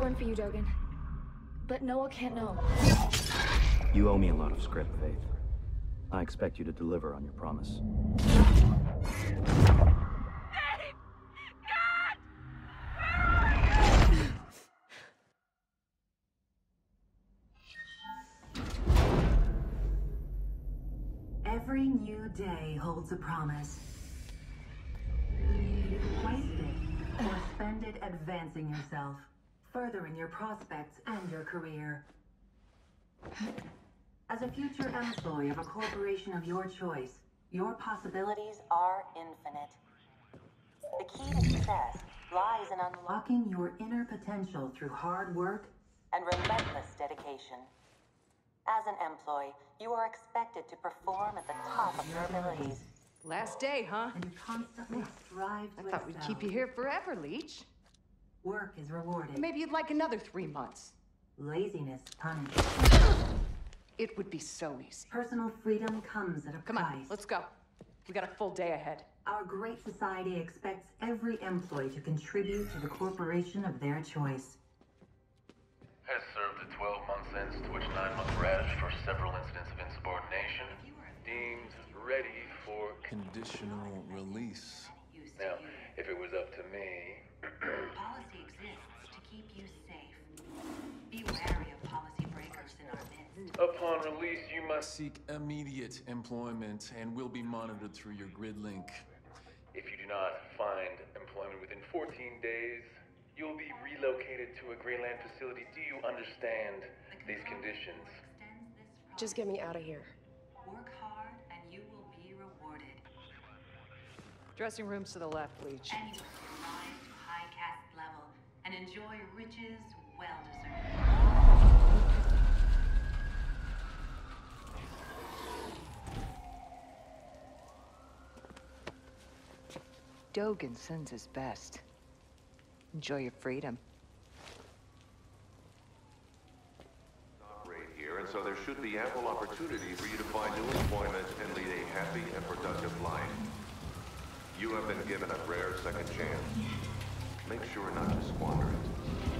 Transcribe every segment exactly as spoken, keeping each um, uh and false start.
one for you, Dogen. But Noah can't know. You owe me a lot of script, Faith. I expect you to deliver on your promise. Every new day holds a promise. Waste it or spend it advancing yourself, furthering your prospects and your career. As a future employee of a corporation of your choice, your possibilities are infinite. The key to success lies in unlocking your inner potential through hard work and relentless dedication. As an employee, you are expected to perform at the top of your abilities. Last day, huh? And you constantly strive to I thought we'd excel. keep you here forever, Leech. Work is rewarded. Maybe you'd like another three months. Laziness punished. It would be so easy. Personal freedom comes at a Come price. on, let's go. We got a full day ahead. Our great society expects every employee to contribute to the corporation of their choice. Has served a twelve-month sentence to which nine-month radish for several incidents of insubordination. Deemed ready for conditional release. Now, if it was up to me... Policy exists to keep you safe. Be wary of policy breakers in our midst. Upon release, you must... Seek immediate employment and will be monitored through your grid link. If you do not find employment within fourteen days, you'll be relocated to a Greyland facility. Do you understand these conditions? Just get me out of here. Work hard and you will be rewarded. Dressing rooms to the left, Leech. And you will rise to high caste level and enjoy riches well deserved. Dogen sends his best. Enjoy your freedom. Great here, and so there should be ample opportunity for you to find new employment and lead a happy and productive life. You have been given a rare second chance. Make sure not to squander it.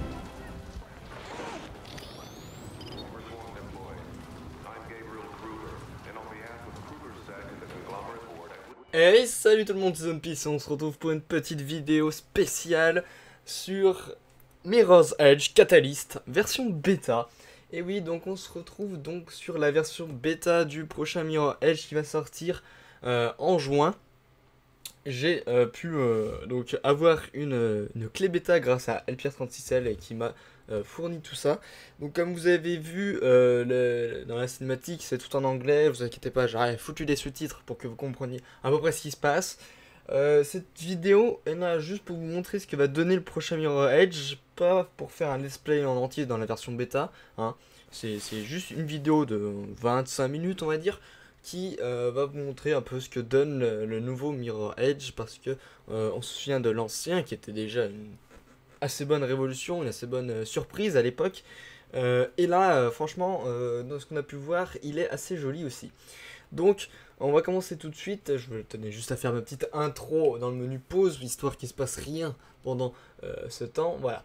Reformed employee, I'm Gabriel Kruger, and on behalf of Kruger Sec and the conglomerate board, I would... Hey, salut tout le monde, c'est Zonepiece et on se retrouve pour une petite vidéo spéciale sur Mirror's Edge Catalyst version bêta. Et oui, donc on se retrouve donc sur la version bêta du prochain Mirror's Edge qui va sortir euh, en juin. J'ai euh, pu euh, donc avoir une, une clé bêta grâce à L P R trente-six L qui m'a euh, fourni tout ça. Donc comme vous avez vu euh, le, dans la cinématique, c'est tout en anglais, vous inquiétez pas, j'ai foutu des sous-titres pour que vous compreniez à peu près ce qui se passe. Euh, cette vidéo est là juste pour vous montrer ce que va donner le prochain Mirror's Edge, pas pour faire un let's play en entier dans la version bêta, hein. C'est juste une vidéo de vingt-cinq minutes on va dire, qui euh, va vous montrer un peu ce que donne le, le nouveau Mirror's Edge, parce que euh, on se souvient de l'ancien qui était déjà une assez bonne révolution, une assez bonne euh, surprise à l'époque, euh, et là euh, franchement euh, dans ce qu'on a pu voir il est assez joli aussi. Donc on va commencer tout de suite. Je tenais juste à faire ma petite intro dans le menu pause, histoire qu'il se passe rien pendant euh, ce temps, voilà.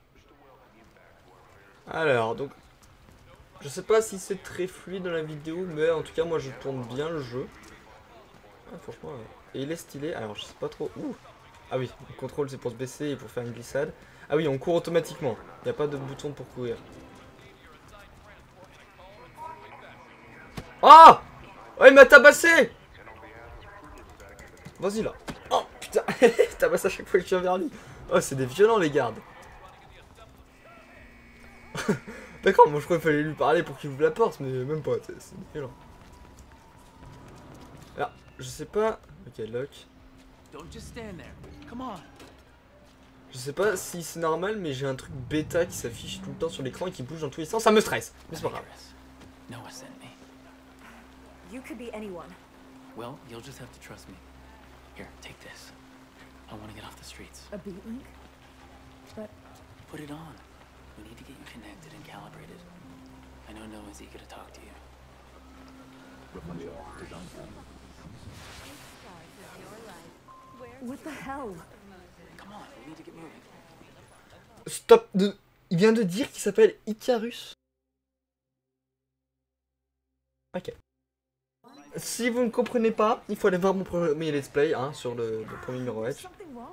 Alors donc je sais pas si c'est très fluide dans la vidéo, mais en tout cas moi je tourne bien le jeu. Ah, franchement, euh, et il est stylé. Alors je sais pas trop. Ouh. Ah oui, le contrôle c'est pour se baisser et pour faire une glissade. Ah oui, on court automatiquement. Il n'y a pas de bouton pour courir. Ah oh, il m'a tabassé. Vas-y là. Oh putain, il tabasse à chaque fois que je viens vers lui. Oh, c'est des violents les gardes. D'accord, moi je crois qu'il fallait lui parler pour qu'il ouvre la porte, mais même pas, c'est violent. Alors, je sais pas... Ok, lock. Je sais pas si c'est normal, mais j'ai un truc bêta qui s'affiche tout le temps sur l'écran et qui bouge dans tous les sens, ça me stresse. Mais c'est pas grave. Noah sent me. You could be anyone. Well, you'll just have to trust me. Here, take this. I want to get off the streets. A beat link? But... Put it on. We need to get you connected and calibrated. I know Noah's eager to talk to you. What the hell? Come on, we need to get moving. Stop de... Il vient de dire qu'il s'appelle Icarus. Ok. Si vous ne comprenez pas, il faut aller voir mon premier let's play hein, sur le, le premier Mirror's Edge.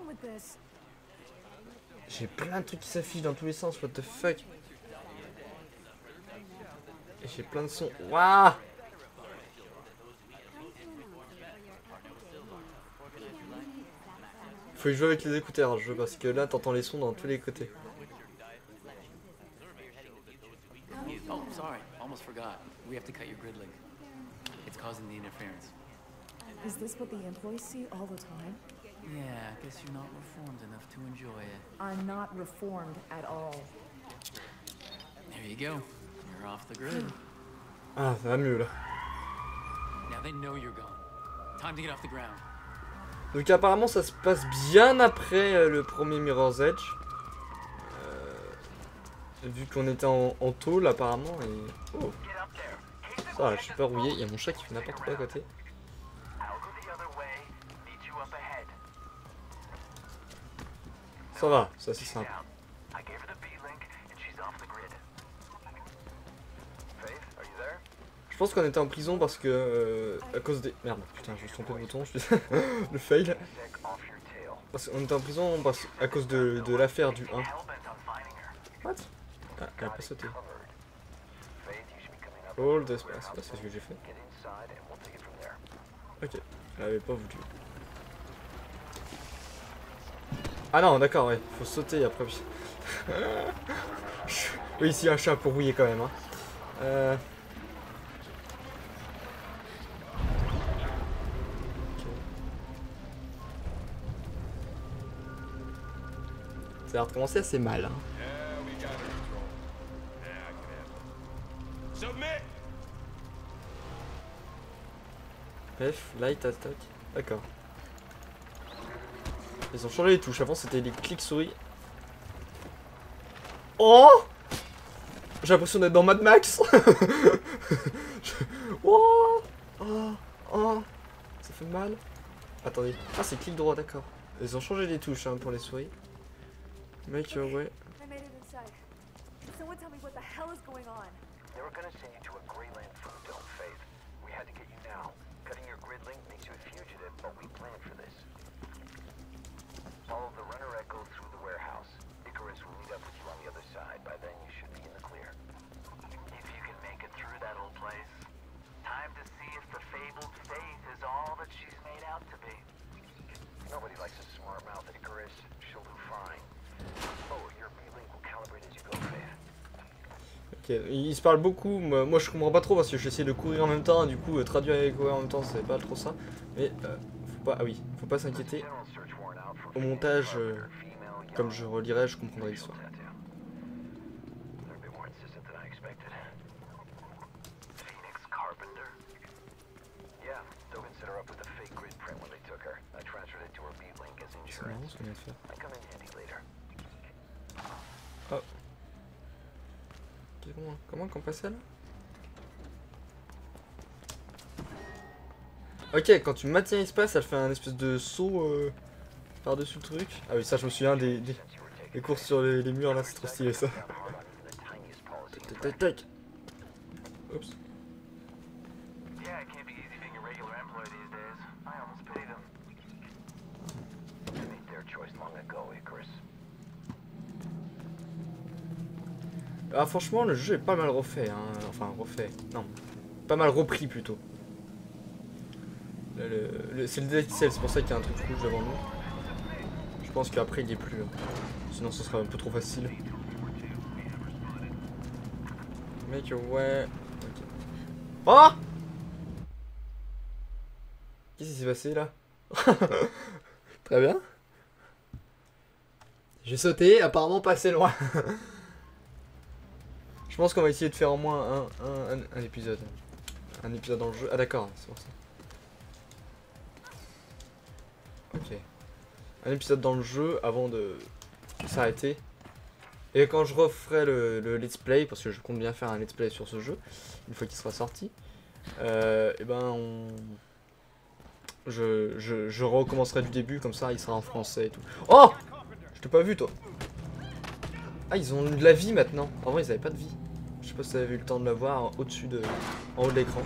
J'ai plein de trucs qui s'affichent dans tous les sens, what the fuck. Et j'ai plein de sons. Waouh! Faut y jouer avec les écouteurs, je veux, parce que là t'entends les sons dans tous les côtés. Oh, sorry, almost forgot. We have to cut your grid link. It's causing the interference. Is this what the employees see all the time? Yeah, I guess you're not reformed enough to enjoy it. I'm not reformed at all. There you go. You're off the grid. Ah, ça va mieux là. Now they know you're gone. Time to get off the ground. Donc apparemment ça se passe bien après euh, le premier Mirror's Edge. Euh, vu qu'on était en, en tôle apparemment et... Oh. Ça va, je suis pas rouillé, il y a mon chat qui fait n'importe quoi à côté. Ça va, ça c'est simple. Je pense qu'on était en prison parce que... Euh, à cause des... Merde, putain, je me suis trompé de bouton, je suis... le fail. Parce qu'on était en prison parce... à cause de, de l'affaire du un. What? Ah, elle a pas sauté. Hold espace, c'est ce que j'ai fait. Ok, elle avait pas voulu. Ah non, d'accord, ouais, faut sauter après. Oui, ici un chat pour rouiller quand même. Hein. Euh... Ça a recommencé assez mal. Hein. F, light, attack. D'accord. Ils ont changé les touches. Avant c'était les clics souris. Oh! J'ai l'impression d'être dans Mad Max. Oh! Oh! Oh! Ça fait mal. Attendez. Ah, c'est clic droit, d'accord. Ils ont changé les touches hein, pour les souris. Make your way. I made it inside. Someone tell me what the hell is going on. They were gonna send you to a Greyland food dome, Faith. We had to get you now. Cutting your grid link makes you a fugitive, but we planned for this. Follow the runner echo through the warehouse. Icarus will meet up with you on the other side. By then you should be in the clear. If you can make it through that old place, time to see if the fabled Faith is all that she's made out to be. Nobody likes a smart mouth at Icarus. She'll do fine. Oh, your B-Link will calibrate as you go, Faith. Ok, ils se parlent beaucoup, moi je comprends pas trop parce que j'essaie de courir en même temps, du coup euh, traduire et courir en même temps c'est pas trop ça. Mais euh, faut pas, ah oui, faut pas s'inquiéter. Au montage, euh, comme je relirai, je comprendrai l'histoire. C'est marrant ce qu'on vient de faire. Oh. Comment, comment qu'on passe là? Ok, quand tu maintiens l'espace, elle fait un espèce de saut euh, par-dessus le truc. Ah oui, ça je me souviens des, des, des courses sur les, les murs là, c'est trop stylé ça. Tac tac tac. Oups. Ah franchement le jeu est pas mal refait hein. Enfin refait, non, pas mal repris plutôt. Le, le, le, c'est le D X L, c'est pour ça qu'il y a un truc rouge devant nous. Je pense qu'après il y est plus, hein. Sinon ce sera un peu trop facile. Make your way. Okay. Oh! Qu'est-ce qui s'est passé là? Très bien. J'ai sauté, apparemment pas assez loin. Je pense qu'on va essayer de faire au moins un, un, un, un épisode. Un épisode dans le jeu. Ah d'accord, c'est pour ça. Ok. Un épisode dans le jeu avant de s'arrêter. Et quand je referai le, le let's play, parce que je compte bien faire un let's play sur ce jeu, une fois qu'il sera sorti, euh, et ben on... Je, je, je recommencerai du début, comme ça il sera en français et tout. Oh! Je t'ai pas vu toi. Ah, ils ont de la vie maintenant. Avant, ils avaient pas de vie. Je sais pas si vous avez eu le temps de la voir au-dessus de... en haut de l'écran.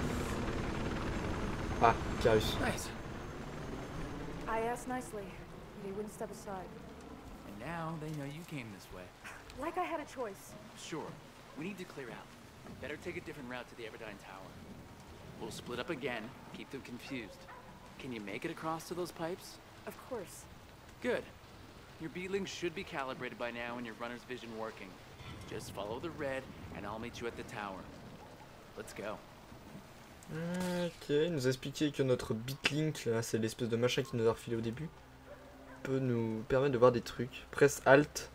Ah, Carus. Nice. I asked nicely. They wouldn't step aside. And now they know you came this way. Like I had a choice. Sure. We need to clear out. Better take a different route to the Everdine Tower. We'll split up again, keep them confused. Can you make it across to those pipes? Of course. Good. Your beetlings should be calibrated by now and your runner's vision working. Just follow the red and I'll meet you at the tower. Let's go. Ok, il nous a expliqué que notre bitlink, là, c'est l'espèce de machin qui nous a refilé au début, peut nous permettre de voir des trucs. Presse Alt.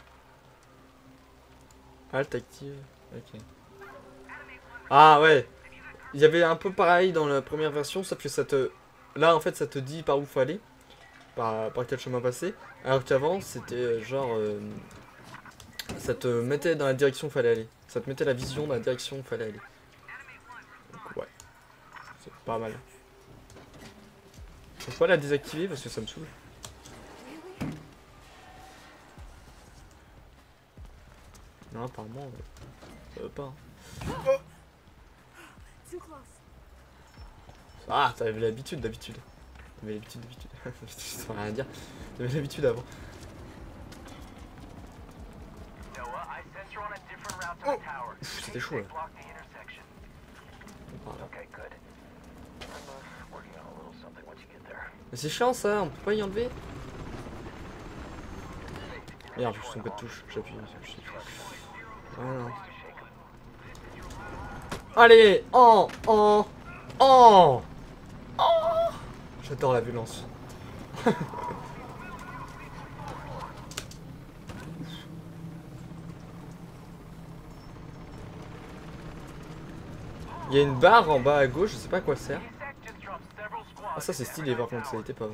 Alt active. Ok. Ah ouais. Il y avait un peu pareil dans la première version, sauf que ça te... Là, en fait, ça te dit par où faut aller. Par, par quel chemin passer. Alors qu'avant, c'était genre... Euh, ça te mettait dans la direction où fallait aller. Ça te mettait la vision dans la direction où fallait aller. Donc, ouais. C'est pas mal. Faut pas la désactiver parce que ça me saoule. Non, apparemment, euh, ça veut pas. Hein. Too close. Ah, t'avais l'habitude d'habitude. T'avais l'habitude d'habitude. Ça veut rien dire. T'avais l'habitude avant. Oh, c'était chaud là. Mais c'est chiant ça, on peut pas y enlever. Merde, je suis son code touche, j'appuie. Voilà. Allez, en, en, en, en. J'adore la violence. Il y a une barre en bas à gauche, je sais pas à quoi elle sert. Ah ça c'est stylé par contre, ça n'était pas avant.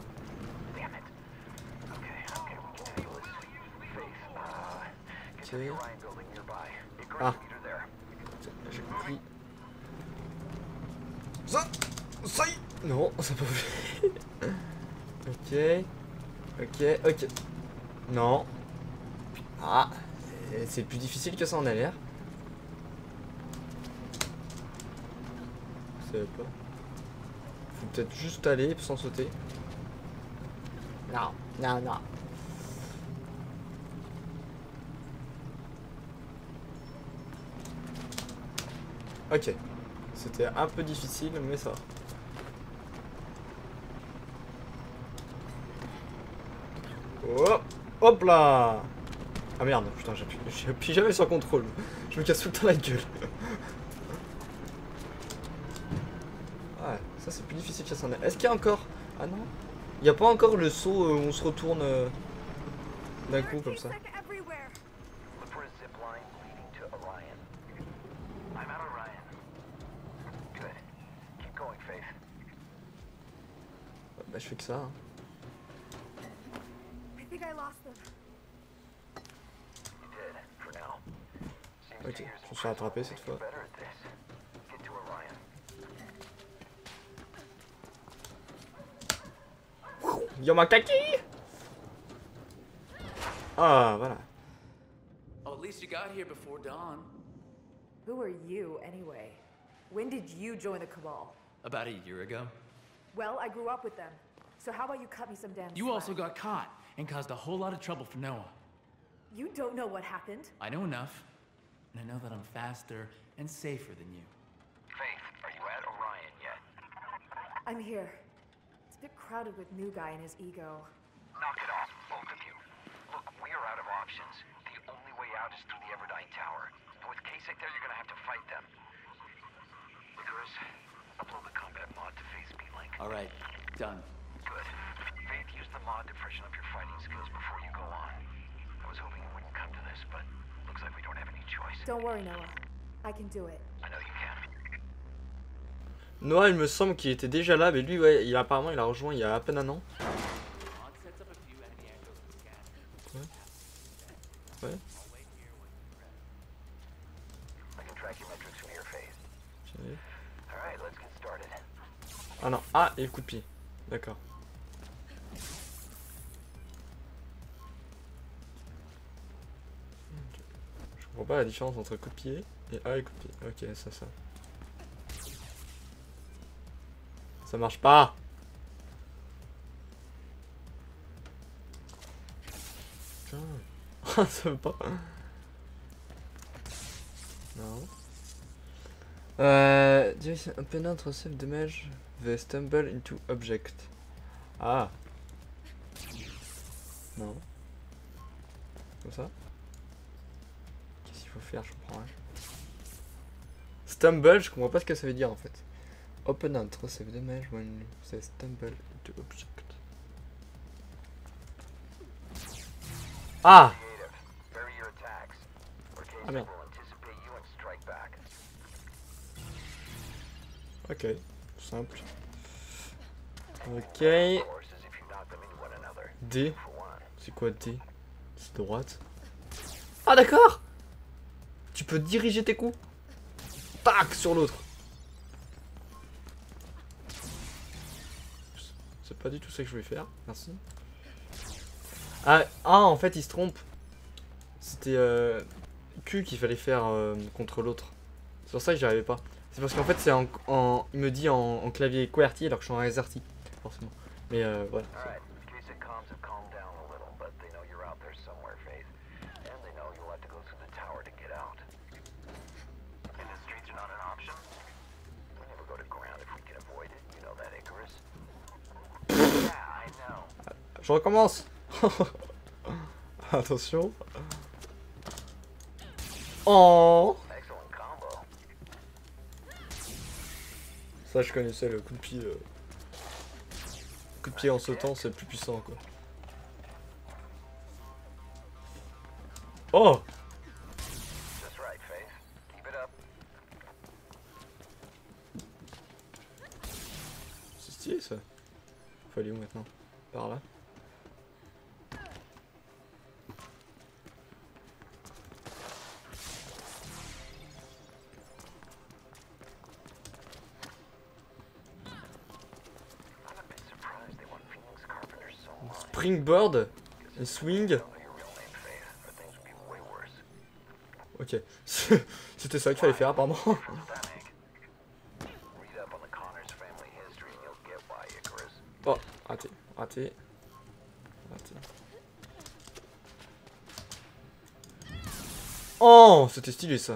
Ok. Ah. J'ai compris. Ça Ça y est. Non, ça peut pas. Ok. Ok, ok. Non. Ah. C'est plus difficile que ça en a l'air. Je savais pas. Faut peut-être juste aller sans sauter. Non, non, non. Ok. C'était un peu difficile, mais ça va. Oh, hop là. Ah merde, putain, j'appuie jamais sur contrôle. Je me casse tout le temps la gueule. Ouais, ça c'est plus difficile que ça en est. Est-ce qu'il y a encore... Ah non. Il n'y a pas encore le saut où on se retourne euh, d'un coup comme ça. Bah je fais que ça. Hein. Ok, je me suis rattrapé cette fois. Yamakaki! Ah, voilà. Oh, at least you got here before dawn. Who are you, anyway? When did you join the Cabal? About a year ago. Well, I grew up with them. So how about you cut me some damn You slack? also got caught and caused a whole lot of trouble for Noah. You don't know what happened. I know enough. And I know that I'm faster and safer than you. Faith, are you at Orion yet? I'm here. It's a bit crowded with new guy and his ego. Knock it off, both of you. Look, we are out of options. The only way out is through the Everdine Tower. And with Kasich there, you're gonna have to fight them. Icarus, upload the combat mod to Faith's Beatlink. Alright, done. Good. Faith, use the mod to freshen up your fighting skills before you go on. I was hoping it wouldn't come to this, but looks like we don't have any choice. Don't worry, Noah. I can do it. I know you can. Noah, il me semble qu'il était déjà là, mais lui, ouais, il apparemment, il a rejoint il y a à peine un an. Ouais. Ouais. Okay. Ah non, ah, et le coup de pied. D'accord. vois pas la différence entre copier et A et copier. Ok, ça, ça. Ça marche pas. Putain. Ça veut pas. Non. Euh... Direction opponent receive damage they stumble into object. Ah. Non. Comme ça. Qu'est-ce qu'il faut faire, je comprends rien. Stumble, je comprends pas ce que ça veut dire en fait. Opponent receive damage when they stumble into object. Ah! Ah merde. Ok, simple. Ok. D. C'est quoi D? C'est droite. Ah d'accord! Tu peux diriger tes coups. Tac sur l'autre. C'est pas du tout ça que je voulais faire. Merci. Ah, ah en fait il se trompe. C'était euh, Q qu'il fallait faire euh, contre l'autre. C'est pour ça que j'y arrivais pas. C'est parce qu'en fait c'est en, en... Il me dit en, en clavier QWERTY alors que je suis en AZERTY. Forcément. Mais euh, voilà. Je recommence. Attention. Oh. Ça je connaissais le coup de pied. Euh... Coup de pied en sautant c'est le plus puissant quoi. Oh. C'est stylé ça. Faut aller où maintenant? Par là. Springboard, un swing. Ok, c'était ça qu'il fallait faire apparemment. Oh, raté, raté, raté. Oh, c'était stylé ça.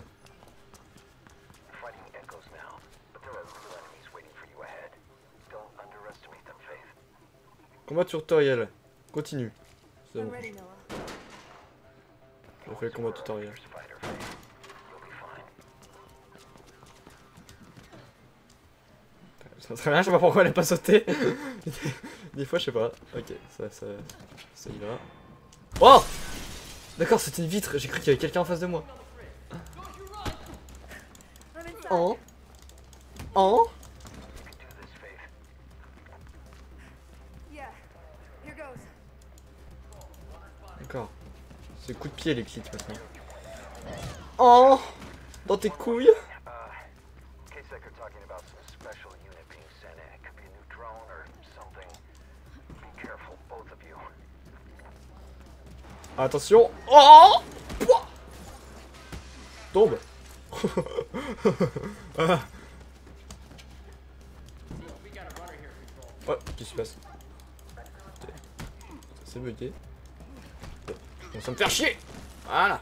Combat tutoriel. Continue. C'est bon. J'ai fait le combat tutoriel. Ça serait bien, je sais pas pourquoi elle est pas sautée. Des fois, je sais pas. Ok, ça, ça, ça y va. Oh! D'accord, c'était une vitre. J'ai cru qu'il y avait quelqu'un en face de moi. Oh. Oh. D'accord. C'est coup de pied les clics maintenant. Oh! Dans tes couilles? Attention! Oh! Pouah! Tombe! Ah. Oh, qu'est-ce qui se passe? C'est bugué. On va me faire chier! Voilà!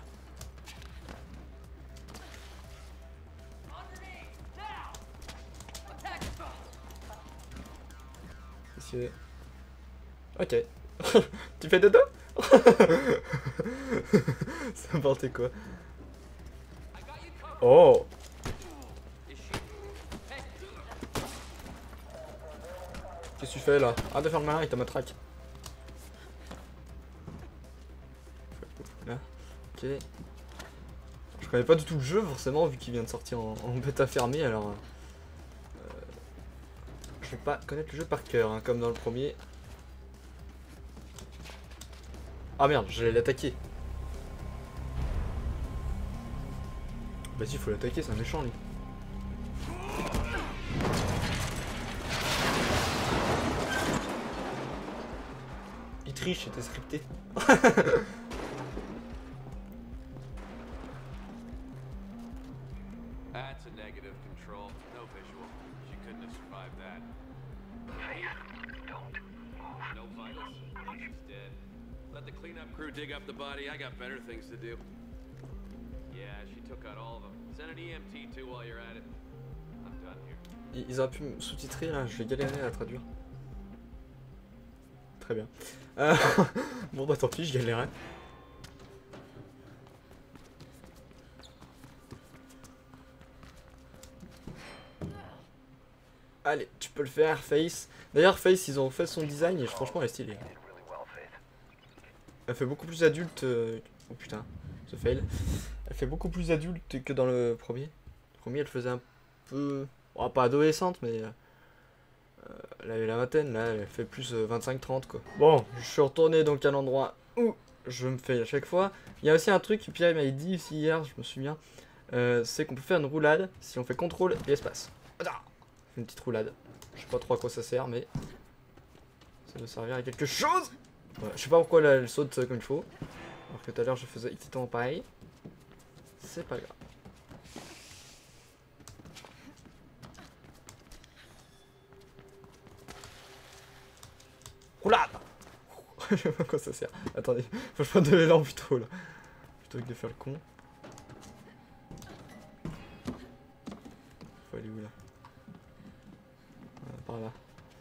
C'est... Ok. Tu fais dodo? C'est n'importe quoi. Oh! Qu'est-ce que tu fais là? Arrête de faire le malin, il t'a matraque. Là. Ok. Je connais pas du tout le jeu forcément vu qu'il vient de sortir en, en bêta fermée alors. Euh, je vais pas connaître le jeu par cœur hein, comme dans le premier. Ah merde, j'allais l'attaquer. Bah si, faut l'attaquer, c'est un méchant lui. Il triche, c'était scripté. That's a negative control. No visual. She couldn't have survived that. Faith, don't move. No vitals. She's dead. Let the cleanup crew dig up the body. I got better things to do. Yeah, she took out all of them. Send an E M T too while you're at it. I'm done here. Ils auraient pu me sous-titrer là, je vais galérer à traduire. Très bien. Euh... bon bah tant pis, je galérais. Allez, tu peux le faire, Face. D'ailleurs, Face, ils ont fait son design et franchement, elle est stylée. Elle fait beaucoup plus adulte. Euh... Oh putain, ce fail. Elle fait beaucoup plus adulte que dans le premier. Le premier, elle faisait un peu. Oh, pas adolescente, mais. Euh... Elle avait la vingtaine, là, elle fait plus euh, vingt-cinq trente quoi. Bon, je suis retourné donc à l'endroit où je me fais à chaque fois. Il y a aussi un truc que Pierre m'avait dit ici hier, je me souviens. Euh, c'est qu'on peut faire une roulade si on fait contrôle et espace. Une petite roulade. Je sais pas trop à quoi ça sert, mais ça doit servir à quelque chose. Ouais, je sais pas pourquoi là, elle saute comme il faut. Alors que tout à l'heure je faisais exactement pareil. C'est pas grave. Roulade. Je sais pas à quoi ça sert. Attendez, faut que je prenne de l'élan plutôt là. Plutôt que de faire le con. Faut aller où là? Par là.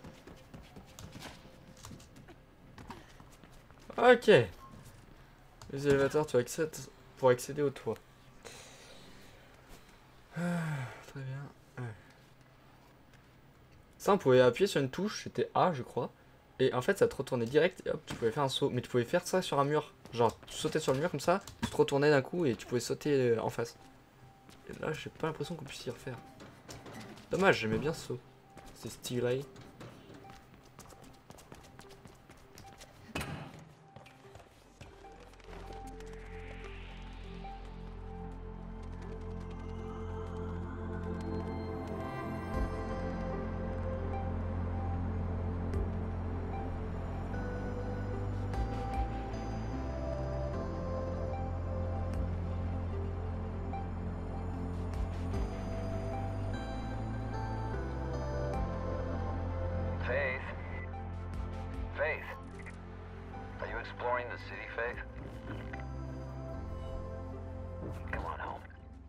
Ok. Les élévateurs, tu accèdes pour accéder au toit. Ah, très bien. Ouais. Ça, on pouvait appuyer sur une touche, c'était A, je crois. Et en fait, ça te retournait direct. Et hop, tu pouvais faire un saut. Mais tu pouvais faire ça sur un mur. Genre, tu sautais sur le mur comme ça, tu te retournais d'un coup et tu pouvais sauter en face. Et là, j'ai pas l'impression qu'on puisse y refaire. Dommage, j'aimais bien ce saut. C'est stylé. Faith? Faith? Are you exploring the city, Faith? Come on home.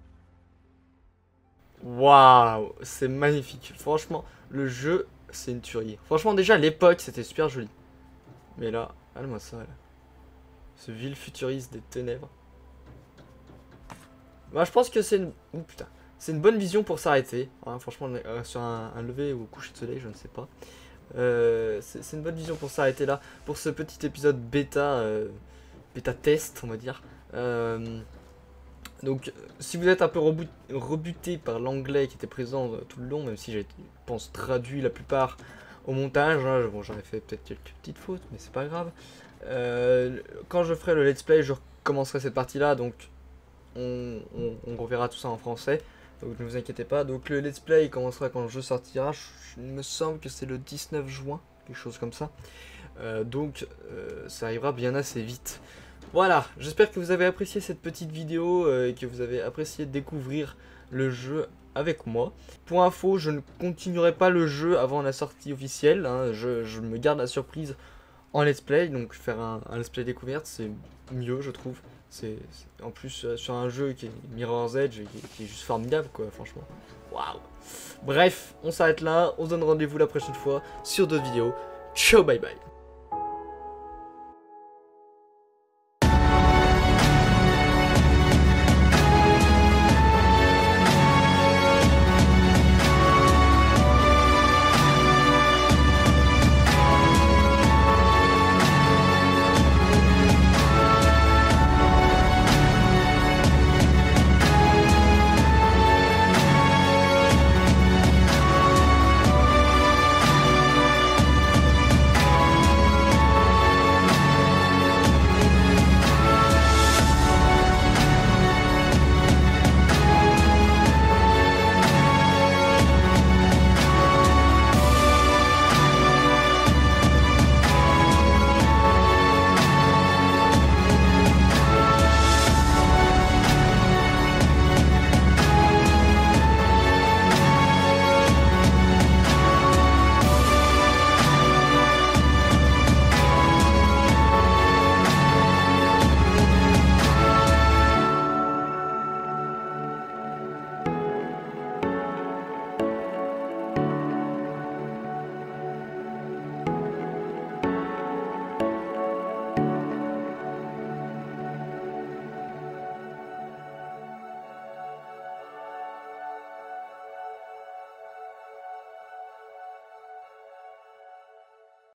Waouh, c'est magnifique. Franchement, le jeu, c'est une tuerie. Franchement, déjà, à l'époque, c'était super joli. Mais là, regarde-moi ça, là. Ce ville futuriste des ténèbres. Bah, je pense que c'est une... Oh, putain. C'est une bonne vision pour s'arrêter. Hein, franchement, euh, sur un, un lever ou coucher de soleil, je ne sais pas. Euh, c'est une bonne vision pour s'arrêter là. Pour ce petit épisode bêta, euh, bêta test, on va dire. Euh, donc, si vous êtes un peu rebuté par l'anglais qui était présent euh, tout le long, même si j'ai, je pense, traduit la plupart au montage. Hein, bon, j'aurais fait peut-être quelques petites fautes, mais c'est pas grave. Euh, quand je ferai le let's play, je recommencerai cette partie-là, donc on, on, on reverra tout ça en français. Donc ne vous inquiétez pas. Donc le let's play commencera quand le jeu sortira. Je, il me semble que c'est le dix-neuf juin, quelque chose comme ça. Euh, donc euh, ça arrivera bien assez vite. Voilà, j'espère que vous avez apprécié cette petite vidéo euh, et que vous avez apprécié découvrir le jeu avec moi. Pour info, je ne continuerai pas le jeu avant la sortie officielle. Hein. Je, je me garde la surprise en let's play. Donc faire un, un let's play découverte, c'est mieux, je trouve. C'est en plus euh, sur un jeu qui est Mirror's Edge, qui, qui est juste formidable quoi, franchement. Waouh. Bref, on s'arrête là, on se donne rendez-vous la prochaine fois sur d'autres vidéos. Ciao, bye bye.